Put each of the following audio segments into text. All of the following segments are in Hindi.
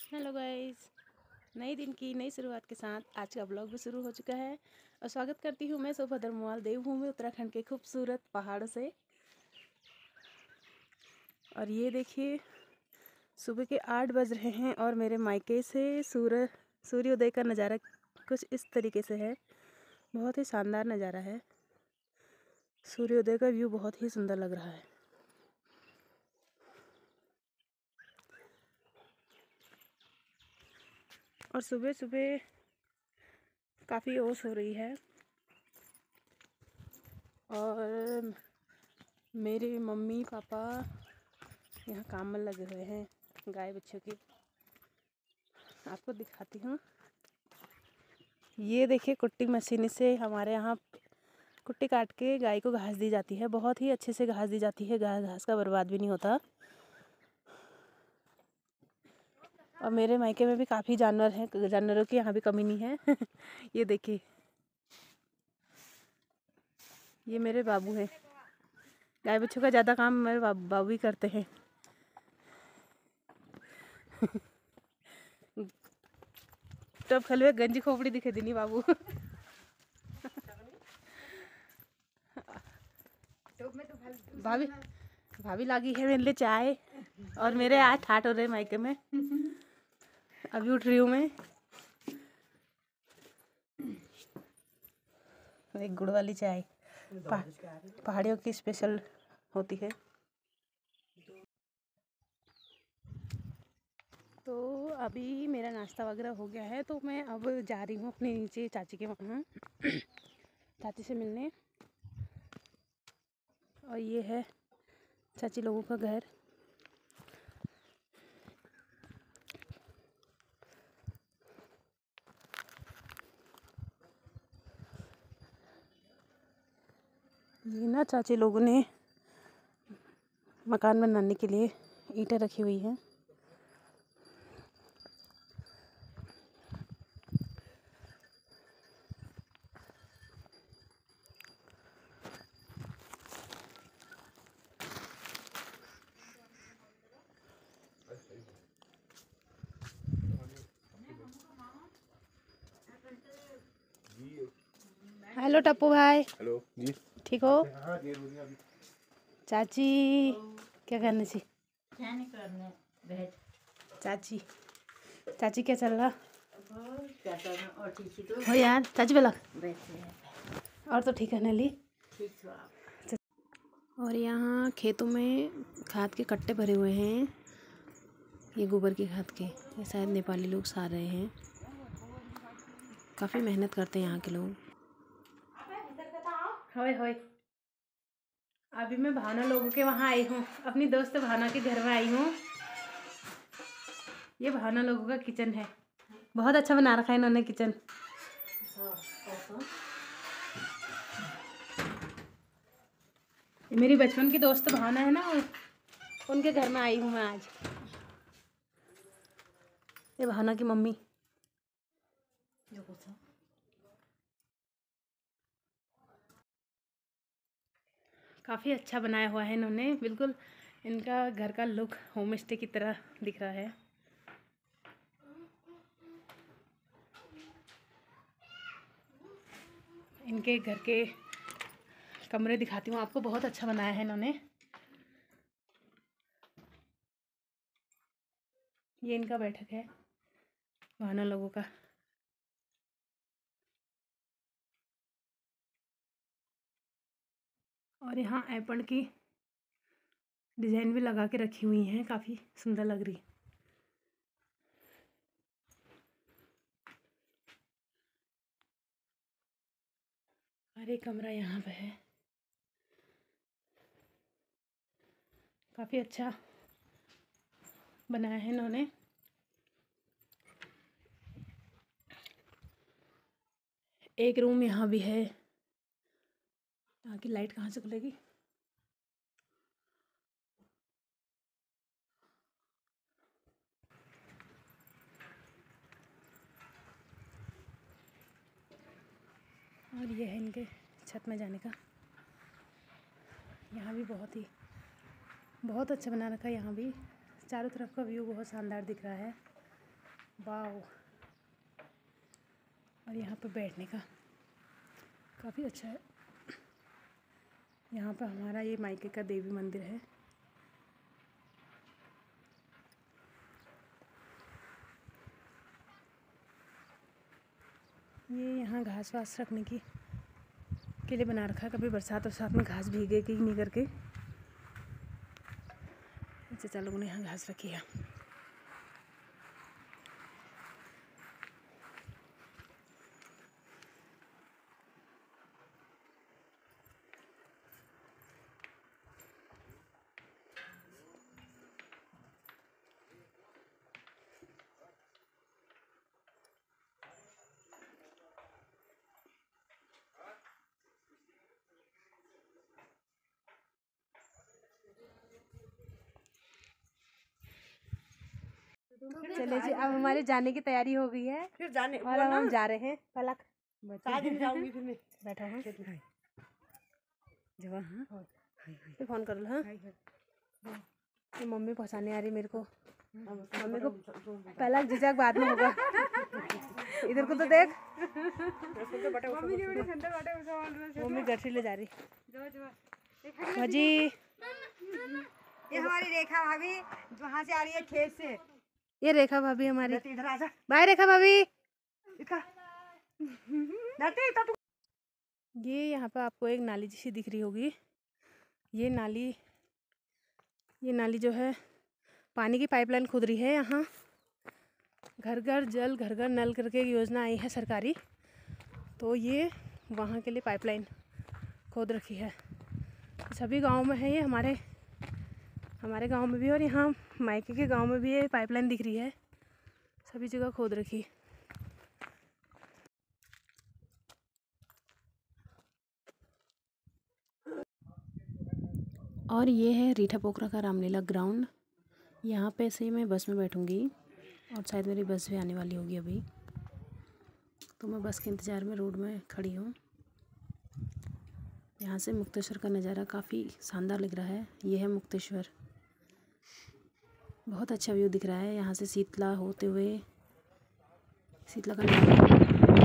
हेलो गाइस, नए दिन की नई शुरुआत के साथ आज का ब्लॉग भी शुरू हो चुका है और स्वागत करती हूँ मैं शोभा धर्मवाल देवभूमि उत्तराखंड के खूबसूरत पहाड़ों से। और ये देखिए सुबह के 8 बज रहे हैं और मेरे मायके से सूर्योदय का नज़ारा कुछ इस तरीके से है। बहुत ही शानदार नज़ारा है। सूर्योदय का व्यू बहुत ही सुंदर लग रहा है। और सुबह सुबह काफ़ी ओस हो रही है और मेरे मम्मी पापा यहाँ काम में लगे हुए हैं गाय बच्चों की। आपको दिखाती हूँ। ये देखिए कुट्टी मशीन से हमारे यहाँ कुट्टी काट के गाय को घास दी जाती है। बहुत ही अच्छे से घास दी जाती है। घास का बर्बाद भी नहीं होता। और मेरे मायके में भी काफ़ी जानवर हैं। जानवरों की यहाँ भी कमी नहीं है। ये देखिए ये मेरे बाबू हैं। गाय बच्चों का ज़्यादा काम मेरे बाबू ही करते हैं। टब खलवे गंजी खोपड़ी दिखे दिनी बाबू। भाभी भाभी लागी है मेरे लिए चाय और मेरे आज ठाट हो रहे मायके में। अभी उठ रही हूँ मैं। एक गुड़ वाली चाय पहाड़ियों की स्पेशल होती है। तो अभी मेरा नाश्ता वगैरह हो गया है तो मैं अब जा रही हूँ अपने नीचे चाची के वहाँ चाची से मिलने। और ये है चाची लोगों का घर। ये ना चाची लोगों ने मकान बनाने के लिए ईंटें रखी हुई हैं। हेलो टप्पू भाई। हेलो जी। ठीक हो? चाची क्या करने सी? चाची चाची क्या चल रहा हो यार? चाची बोला और तो ठीक है नली। और यहाँ खेतों में खाद के कट्टे भरे हुए हैं। ये गोबर की खाद के। ये शायद नेपाली लोग सार रहे हैं। काफ़ी मेहनत करते हैं यहाँ के लोग। होय होय अभी मैं भावना लोगों के वहाँ आई हूँ। अपनी दोस्त भावना के घर में आई हूँ। ये भावना लोगों का किचन है। बहुत अच्छा बना रखा है इन्होंने किचन। मेरी बचपन की दोस्त भावना है ना, उनके घर में आई हूँ मैं आज। ये भावना की मम्मी। काफ़ी अच्छा बनाया हुआ है इन्होंने। बिल्कुल इनका घर का लुक होम स्टे की तरह दिख रहा है। इनके घर के कमरे दिखाती हूँ आपको। बहुत अच्छा बनाया है इन्होंने। ये इनका बैठक है भावना लोगों का। और यहाँ एप्पल की डिज़ाइन भी लगा के रखी हुई हैं। काफ़ी सुंदर लग रही है। और एक कमरा यहाँ पे है। काफ़ी अच्छा बनाया है इन्होंने। एक रूम यहाँ भी है। यहाँ की लाइट कहाँ से खुलेगी? और ये है इनके छत में जाने का। यहाँ भी बहुत अच्छा बना रखा है। यहाँ भी चारों तरफ का व्यू बहुत शानदार दिख रहा है। वाह। और यहाँ पे बैठने का काफ़ी अच्छा है। यहाँ पर हमारा ये मायके का देवी मंदिर है। ये यहाँ घास वास रखने की के लिए बना रखा है। कभी बरसात वरसात में घास भीगेगी नहीं करके चाचा लोगों ने यहाँ घास रखी है। चले जी, अब हमारे जाने की तैयारी हो गई है। फिर जाने और अब हम जा रहे हैं पलक। दिन जाऊंगी फिर मैं बैठा हूँ जब। हाँ फिर फोन कर लो। हाँ तो मम्मी पहुँचाने आ रही मेरे को। मम्मी को पलक झिझक बाद में होगा। इधर को तो देख, मम्मी गठरी ले जा रही। जी ये हमारी रेखा भाभी वहाँ से आ रही है खेत से। ये रेखा भाभी हमारी। इधर आ जा। बाय रेखा भाभी। ये यहाँ पे आपको एक नाली जैसी दिख रही होगी। ये नाली जो है पानी की पाइपलाइन खुद रही है। यहाँ घर घर जल घर घर नल करके एक योजना आई है सरकारी, तो ये वहाँ के लिए पाइपलाइन खोद रखी है। सभी गाँव में है ये, हमारे गांव में भी और यहाँ मायके के गांव में भी ये पाइपलाइन दिख रही है। सभी जगह खोद रखी। और ये है रीठा पोखरा का रामलीला ग्राउंड। यहाँ पे से मैं बस में बैठूँगी और शायद मेरी बस भी आने वाली होगी अभी, तो मैं बस के इंतज़ार में रोड में खड़ी हूँ। यहाँ से मुक्तेश्वर का नज़ारा काफ़ी शानदार लग रहा है। ये है मुक्तेश्वर, बहुत अच्छा व्यू दिख रहा है। यहाँ से शीतला होते हुए शीतला का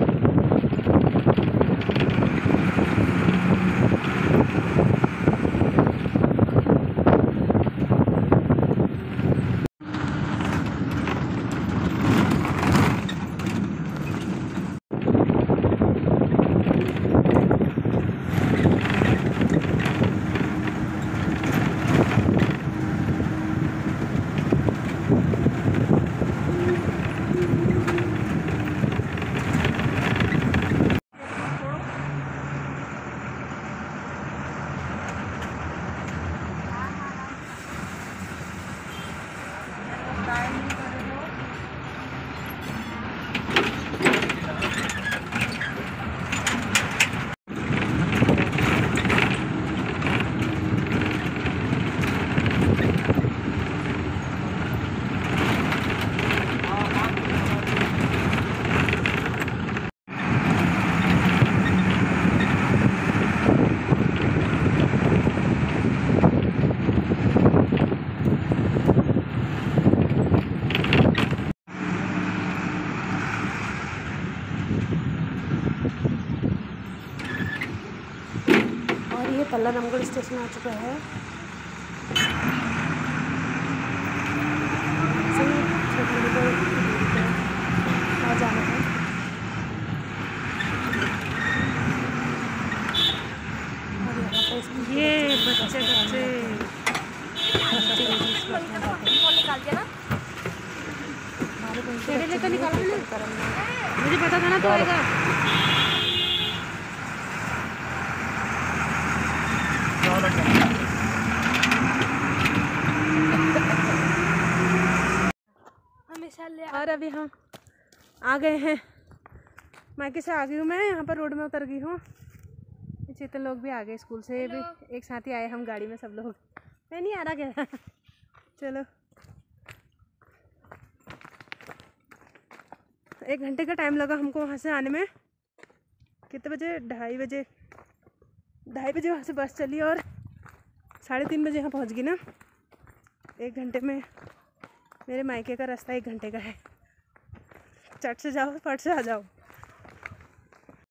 पल्ला रामगढ़ स्टेशन आ चुका है। जाना है। ये बच्चे लेकर निकाला मुझे पता था ना तो आएगा। और अभी हम आ गए हैं, मायके से आ गई हूँ मैं। यहाँ पर रोड में उतर गई हूँ। चेतन लोग भी आ गए स्कूल से, भी एक साथ ही आए हम गाड़ी में सब लोग। मैं नहीं आ रहा क्या? चलो 1 घंटे का टाइम लगा हमको वहाँ से आने में। कितने बजे? 2:30 बजे वहाँ से बस चली और 3:30 बजे यहाँ पहुँच गई ना। 1 घंटे में मेरे मायके का रास्ता 1 घंटे का है। चट से जाओ, फट से आ जाओ।